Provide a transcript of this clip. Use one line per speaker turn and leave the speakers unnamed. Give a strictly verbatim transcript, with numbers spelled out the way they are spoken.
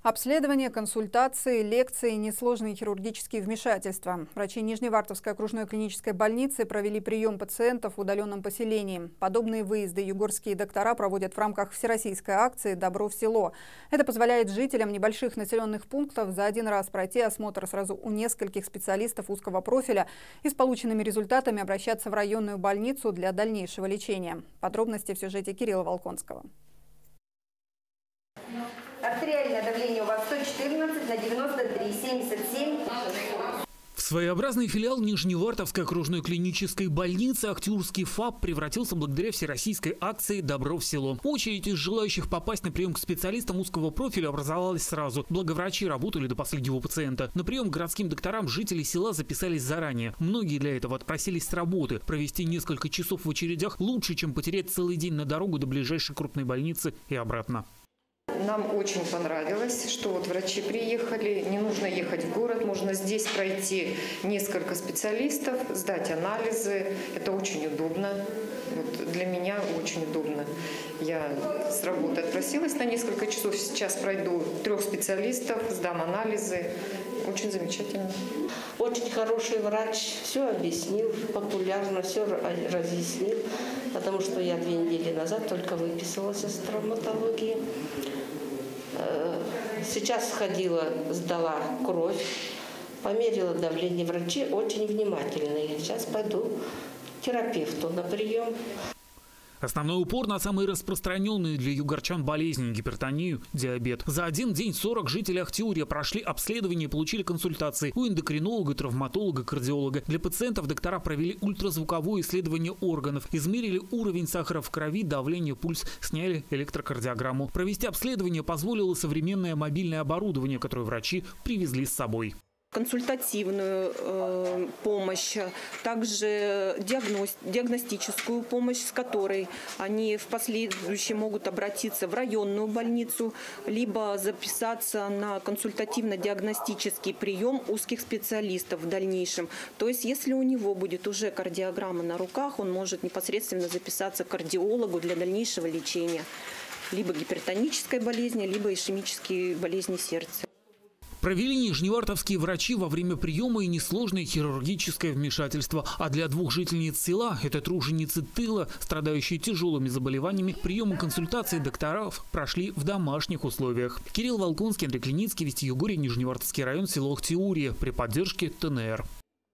Обследование, консультации, лекции, несложные хирургические вмешательства. Врачи Нижневартовской окружной клинической больницы провели прием пациентов в удаленном поселении. Подобные выезды югорские доктора проводят в рамках всероссийской акции «Добро в село». Это позволяет жителям небольших населенных пунктов за один раз пройти осмотр сразу у нескольких специалистов узкого профиля и с полученными результатами обращаться в районную больницу для дальнейшего лечения. Подробности в сюжете Кирилла Волконского.
Артериальное давление у вас сто четырнадцать на девяносто три, семьдесят семь.
В своеобразный филиал Нижневартовской окружной клинической больницы Актюрский ФАП превратился благодаря всероссийской акции «Добро в село». Очередь из желающих попасть на прием к специалистам узкого профиля образовалась сразу. Благо врачи работали до последнего пациента. На прием к городским докторам жители села записались заранее. Многие для этого отпросились с работы. Провести несколько часов в очередях лучше, чем потерять целый день на дорогу до ближайшей крупной больницы и обратно.
Нам очень понравилось, что вот врачи приехали, не нужно ехать в город, можно здесь пройти несколько специалистов, сдать анализы. Это очень удобно. Вот для меня очень удобно. Я с работы отпросилась на несколько часов, сейчас пройду трех специалистов, сдам анализы. Очень замечательно.
Очень хороший врач, все объяснил, популярно все разъяснил, потому что я две недели назад только выписалась из травматологии. Сейчас сходила, сдала кровь, померила давление. Врачи очень внимательные. Сейчас пойду к терапевту на прием.
Основной упор на самые распространенные для югорчан болезни – гипертонию, диабет. За один день сорок жителей Актюрья прошли обследование и получили консультации у эндокринолога, травматолога, кардиолога. Для пациентов доктора провели ультразвуковое исследование органов, измерили уровень сахара в крови, давление, пульс, сняли электрокардиограмму. Провести обследование позволило современное мобильное оборудование, которое врачи привезли с собой.
Консультативную э, помощь, также диагноз, диагностическую помощь, с которой они в последующем могут обратиться в районную больницу, либо записаться на консультативно-диагностический прием узких специалистов в дальнейшем. То есть, если у него будет уже кардиограмма на руках, он может непосредственно записаться к кардиологу для дальнейшего лечения либо гипертонической болезни, либо ишемической болезни сердца.
Провели нижневартовские врачи во время приема и несложное хирургическое вмешательство. А для двух жительниц села, это труженицы тыла, страдающие тяжелыми заболеваниями, прием и консультации докторов прошли в домашних условиях. Кирилл Волконский, Андрей Клиницкий, Вести Югория, Нижневартовский район, село Актюрье, при поддержке ТНР.